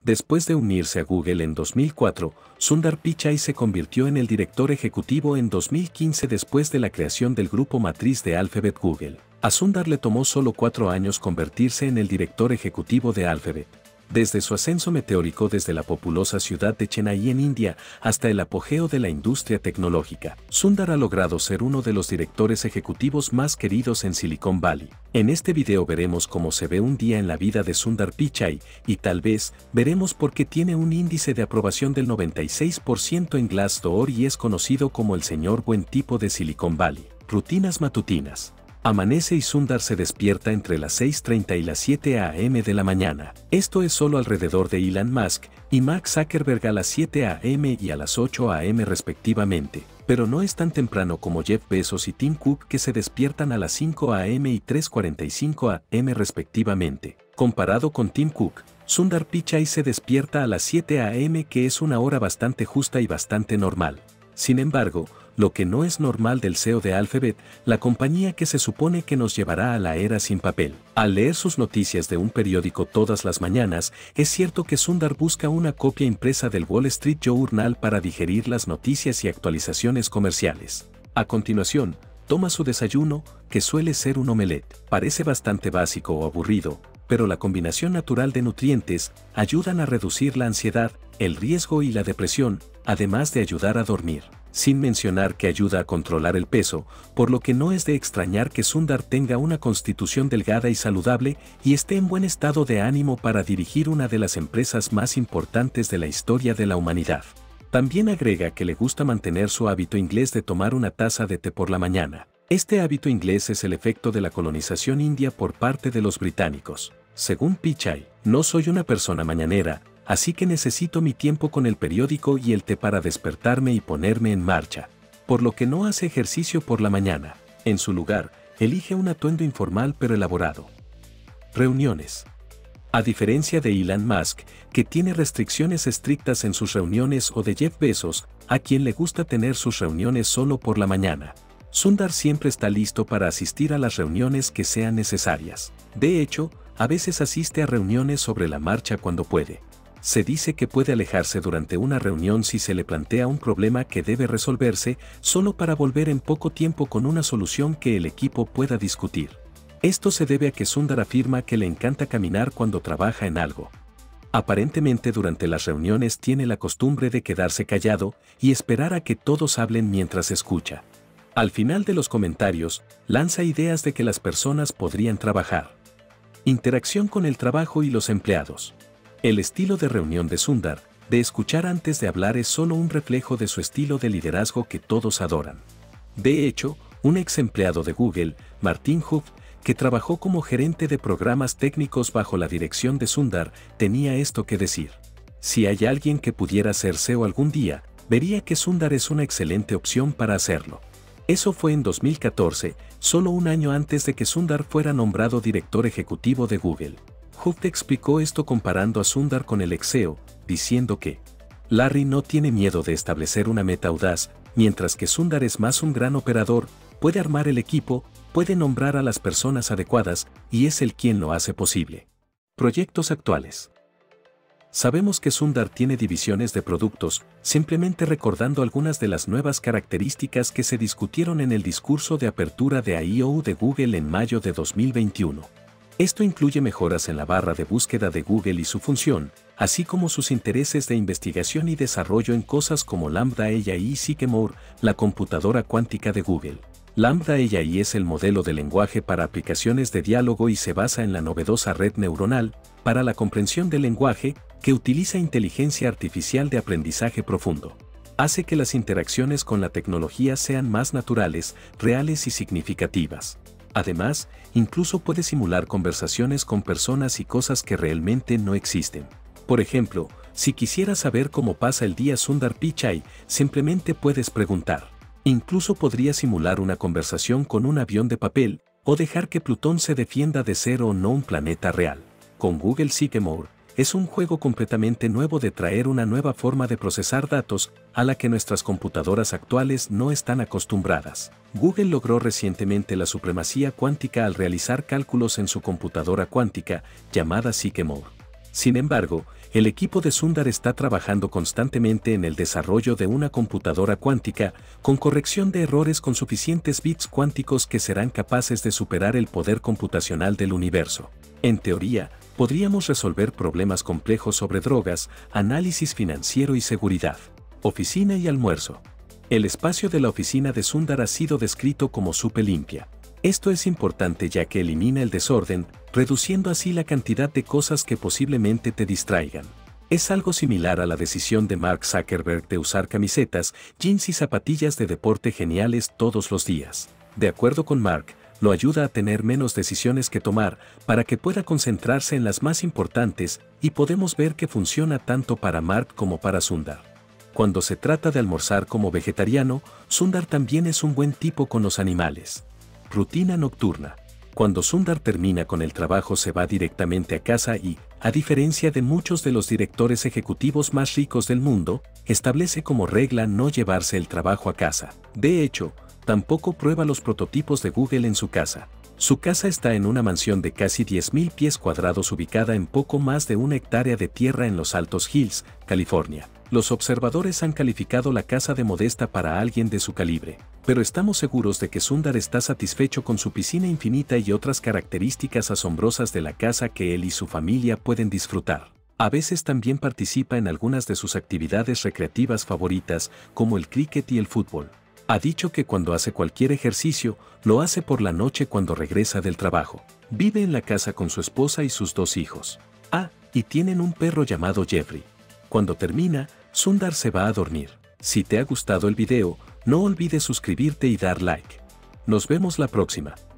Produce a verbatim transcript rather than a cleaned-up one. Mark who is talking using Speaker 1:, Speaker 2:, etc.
Speaker 1: Después de unirse a Google en dos mil cuatro, Sundar Pichai se convirtió en el director ejecutivo en dos mil quince después de la creación del grupo matriz de Alphabet Google. A Sundar le tomó solo cuatro años convertirse en el director ejecutivo de Alphabet. Desde su ascenso meteórico desde la populosa ciudad de Chennai en India hasta el apogeo de la industria tecnológica, Sundar ha logrado ser uno de los directores ejecutivos más queridos en Silicon Valley. En este video veremos cómo se ve un día en la vida de Sundar Pichai y tal vez veremos por qué tiene un índice de aprobación del noventa y seis por ciento en Glassdoor y es conocido como el señor buen tipo de Silicon Valley. Rutinas matutinas. Amanece y Sundar se despierta entre las seis treinta y las siete a eme de la mañana. Esto es solo alrededor de Elon Musk y Mark Zuckerberg a las siete a eme y a las ocho a eme respectivamente. Pero no es tan temprano como Jeff Bezos y Tim Cook que se despiertan a las cinco a eme y tres cuarenta y cinco a eme respectivamente. Comparado con Tim Cook, Sundar Pichai se despierta a las siete a eme, que es una hora bastante justa y bastante normal. Sin embargo, lo que no es normal del C E O de Alphabet, la compañía que se supone que nos llevará a la era sin papel. Al leer sus noticias de un periódico todas las mañanas, es cierto que Sundar busca una copia impresa del Wall Street Journal para digerir las noticias y actualizaciones comerciales. A continuación, toma su desayuno, que suele ser un omelette. Parece bastante básico o aburrido, pero la combinación natural de nutrientes ayudan a reducir la ansiedad, el riesgo y la depresión, además de ayudar a dormir. Sin mencionar que ayuda a controlar el peso, por lo que no es de extrañar que Sundar tenga una constitución delgada y saludable y esté en buen estado de ánimo para dirigir una de las empresas más importantes de la historia de la humanidad. También agrega que le gusta mantener su hábito inglés de tomar una taza de té por la mañana. Este hábito inglés es el efecto de la colonización india por parte de los británicos. Según Pichai, no soy una persona mañanera, así que necesito mi tiempo con el periódico y el té para despertarme y ponerme en marcha, por lo que no hace ejercicio por la mañana. En su lugar, elige un atuendo informal pero elaborado. Reuniones. A diferencia de Elon Musk, que tiene restricciones estrictas en sus reuniones, o de Jeff Bezos, a quien le gusta tener sus reuniones solo por la mañana, Sundar siempre está listo para asistir a las reuniones que sean necesarias. De hecho, a veces asiste a reuniones sobre la marcha cuando puede. Se dice que puede alejarse durante una reunión si se le plantea un problema que debe resolverse, solo para volver en poco tiempo con una solución que el equipo pueda discutir. Esto se debe a que Sundar afirma que le encanta caminar cuando trabaja en algo. Aparentemente durante las reuniones tiene la costumbre de quedarse callado y esperar a que todos hablen mientras escucha. Al final de los comentarios, lanza ideas de que las personas podrían trabajar. Interacción con el trabajo y los empleados. El estilo de reunión de Sundar, de escuchar antes de hablar, es solo un reflejo de su estilo de liderazgo que todos adoran. De hecho, un ex empleado de Google, Martin Huff, que trabajó como gerente de programas técnicos bajo la dirección de Sundar, tenía esto que decir: si hay alguien que pudiera ser C E O algún día, vería que Sundar es una excelente opción para hacerlo. Eso fue en dos mil catorce, solo un año antes de que Sundar fuera nombrado director ejecutivo de Google. Huff explicó esto comparando a Sundar con el ex C E O, diciendo que Larry no tiene miedo de establecer una meta audaz, mientras que Sundar es más un gran operador, puede armar el equipo, puede nombrar a las personas adecuadas y es él quien lo hace posible. Proyectos actuales. Sabemos que Sundar tiene divisiones de productos, simplemente recordando algunas de las nuevas características que se discutieron en el discurso de apertura de I O de Google en mayo de dos mil veintiuno. Esto incluye mejoras en la barra de búsqueda de Google y su función, así como sus intereses de investigación y desarrollo en cosas como Lambda A I y Sycamore, la computadora cuántica de Google. Lambda A I es el modelo de lenguaje para aplicaciones de diálogo y se basa en la novedosa red neuronal para la comprensión del lenguaje, que utiliza inteligencia artificial de aprendizaje profundo. Hace que las interacciones con la tecnología sean más naturales, reales y significativas. Además, incluso puede simular conversaciones con personas y cosas que realmente no existen. Por ejemplo, si quisieras saber cómo pasa el día Sundar Pichai, simplemente puedes preguntar. Incluso podría simular una conversación con un avión de papel, o dejar que Plutón se defienda de ser o no un planeta real. Con Google Sycamore, es un juego completamente nuevo de traer una nueva forma de procesar datos a la que nuestras computadoras actuales no están acostumbradas. Google logró recientemente la supremacía cuántica al realizar cálculos en su computadora cuántica, llamada Sycamore. Sin embargo, El equipo de Sundar está trabajando constantemente en el desarrollo de una computadora cuántica, con corrección de errores con suficientes bits cuánticos que serán capaces de superar el poder computacional del universo. En teoría, podríamos resolver problemas complejos sobre drogas, análisis financiero y seguridad. Oficina y almuerzo. El espacio de la oficina de Sundar ha sido descrito como súper limpia. Esto es importante ya que elimina el desorden, reduciendo así la cantidad de cosas que posiblemente te distraigan. Es algo similar a la decisión de Mark Zuckerberg de usar camisetas, jeans y zapatillas de deporte geniales todos los días. De acuerdo con Mark, lo ayuda a tener menos decisiones que tomar para que pueda concentrarse en las más importantes, y podemos ver que funciona tanto para Mark como para Sundar. Cuando se trata de almorzar como vegetariano, Sundar también es un buen tipo con los animales. Rutina nocturna. Cuando Sundar termina con el trabajo se va directamente a casa y, a diferencia de muchos de los directores ejecutivos más ricos del mundo, establece como regla no llevarse el trabajo a casa. De hecho, tampoco prueba los prototipos de Google en su casa. Su casa está en una mansión de casi diez mil pies cuadrados ubicada en poco más de una hectárea de tierra en los Altos Hills, California. Los observadores han calificado la casa de modesta para alguien de su calibre, pero estamos seguros de que Sundar está satisfecho con su piscina infinita y otras características asombrosas de la casa que él y su familia pueden disfrutar. A veces también participa en algunas de sus actividades recreativas favoritas, como el cricket y el fútbol. Ha dicho que cuando hace cualquier ejercicio, lo hace por la noche cuando regresa del trabajo. Vive en la casa con su esposa y sus dos hijos. Ah, y tienen un perro llamado Jeffrey. Cuando termina, Sundar se va a dormir. Si te ha gustado el video, no olvides suscribirte y dar like. Nos vemos la próxima.